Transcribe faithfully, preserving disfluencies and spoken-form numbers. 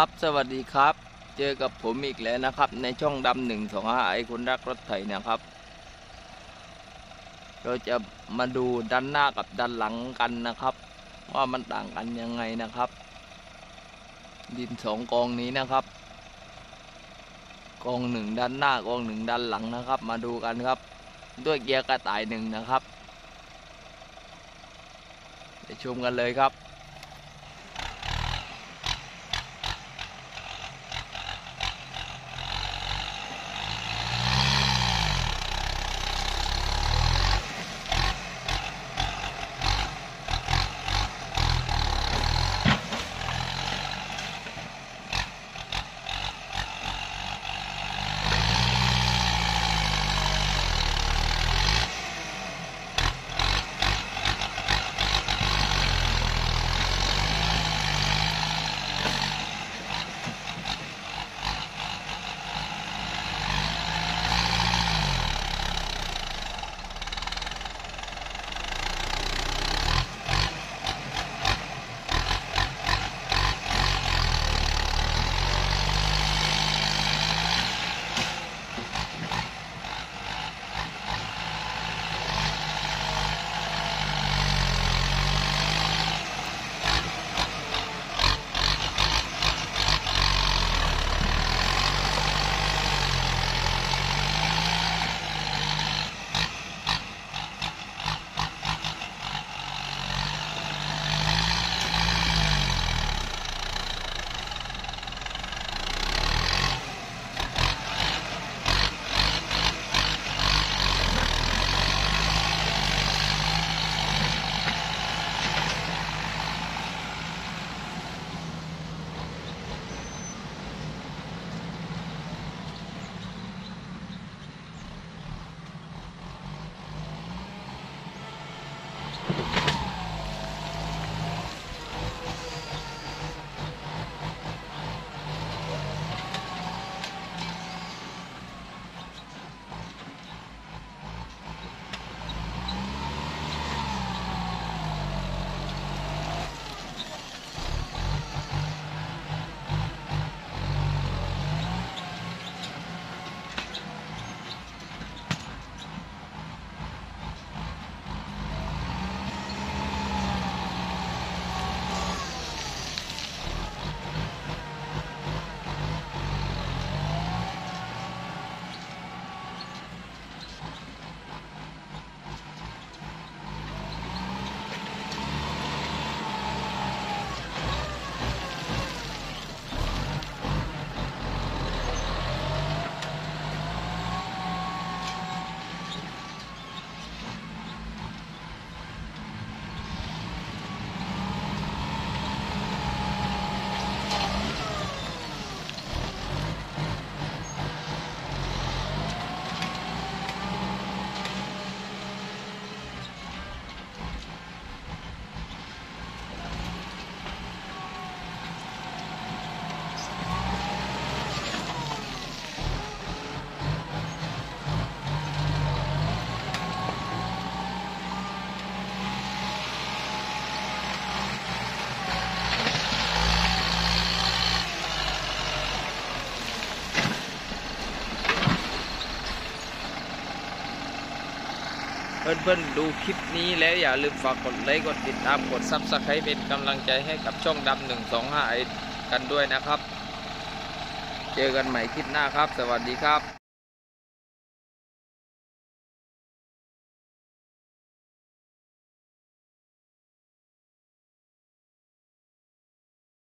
ครับสวัสดีครับเจอกับผมอีกแล้วนะครับในช่องดำหนึ่งสองห้าไอคนรักรถไถนะครับเราจะมาดูด้านหน้ากับด้านหลังกันนะครับว่ามันต่างกันยังไงนะครับดินสองกองนี้นะครับกองหนึ่งด้านหน้ากองหนึ่งด้านหลังนะครับมาดูกันครับด้วยเกียร์กระต่ายหนึ่งนะครับไปชมกันเลยครับเพื่อนๆดูคลิปนี้แล้วอย่าลืมฝากกดไลค์กดติดตามกดซับสไครป์เป็นกำลังใจให้กับช่องดำหนึ่งสองห้ากันด้วยนะครับเจอกันใหม่คลิปหน้าครับสวัสดีครับ